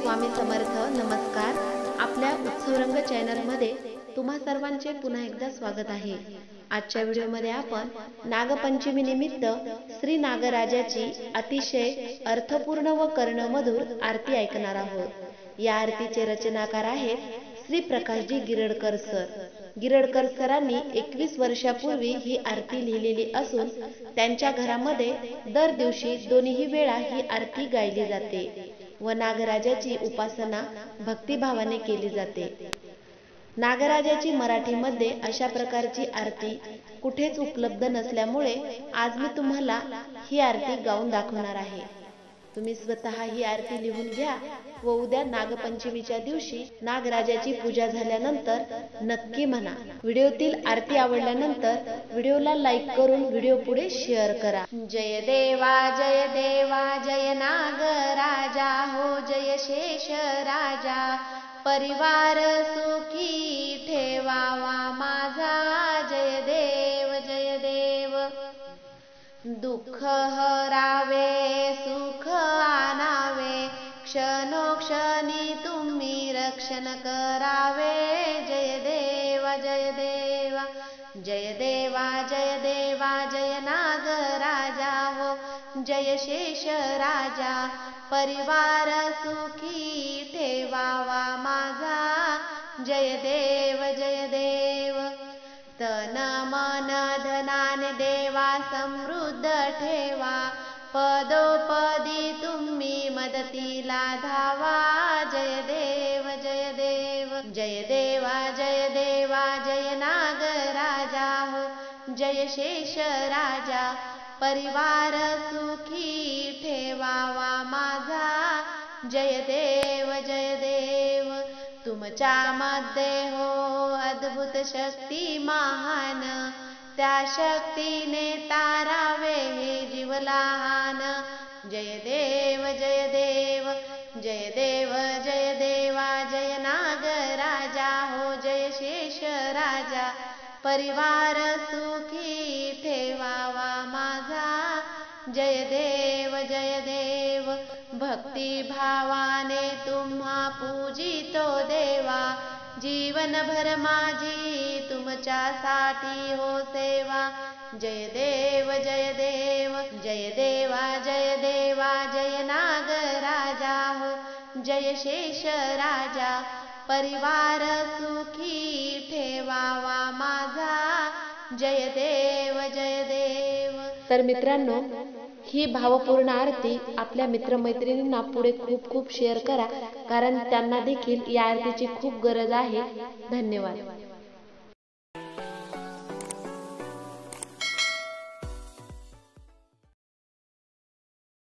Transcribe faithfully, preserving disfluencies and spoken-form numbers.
स्वामी समर्थ. नमस्कार. आपल्या उत्सवरंग चॅनलमध्ये तुम्हा सर्वांचे पुन्हा एकदा स्वागत आहे. आजच्या व्हिडिओमध्ये आपण नागपंचमी निमित्त श्री नागराजाची अतिशय अर्थपूर्ण व कर्णमधुर आरती ऐकणार आहोत. या आरतीचे रचनाकार आहेत श्री प्रकाशजी गिरडकर सर. गिरडकर सरांनी एकवीस वर्षापूर्वी ही आरती लिहिलेली असून त्यांच्या घरामध्ये दर दिवशी दोन्ही वेळा ही आरती गायली जाते व नागराजाची उपासना भक्तिभावाने केली जाते. नागराजाची मराठीमध्ये अशा प्रकारची आरती कुठेच उपलब्ध नसल्यामुळे आज मी तुम्हाला ही आरती गाऊन दाखवणार आहे. तुम्ही स्वतः ही आरती लिहून घ्या व उद्या नागपंचमीच्या दिवशी नागराजाची पूजा झाल्यानंतर नक्की म्हणा. व्हिडिओतील आरती आवडल्यानंतर व्हिडिओला लाईक करून व्हिडिओ पुढे शेअर करा. जय देवा जय देवा जय नागराजा हो जय शेष राजा, परिवार सुखी ठेवावा माझा. जय देव जय देव, दुःख हरावे सुख आणावे, क्षणोक्षणी तुम्ही रक्षण करावे. जय देवा जय देवा जय देवा जय देवा जय नागराजा हो जय शेष राजा, परिवार सुखी ठेवावा माझा. जय देव जय देव, तन मन धनाने देवा समृद्ध ठेवा, पदोपदी तुम्ही मदतीला धावा. जय देव जय देव जय देवा जय देवा जय नागराजा हो जय शेष राजा, परिवार सुखी ठेवावा माझा. जय देव जय देव, तुमच्या मध्ये हो अद्भुत शक्ती महान, त्या शक्तीने तारावे हे जीव लहान. जय देव जय देव जय देव जय देवा जय नागराजा हो जय शेष राजा, परिवार सुखी ठेवावा माझा. जय देव जय देव, भक्ती भावाने तुम्हा पूजितो देवा, जीवनभर माझी तुमच्यासाठी हो सेवा. जय देव जय देव जय देवा जय देवा जय नागराजा हो जय शेष राजा, परिवार सुखी ठेवावा माझा. जय देव जय देव. तर मित्रांनो, ही भावपूर्ण आरती आपल्या मित्रमैत्रिणींना पुढे खूप खूप शेअर करा, कारण त्यांना देखील या आरतीची खूप गरज आहे. धन्यवाद.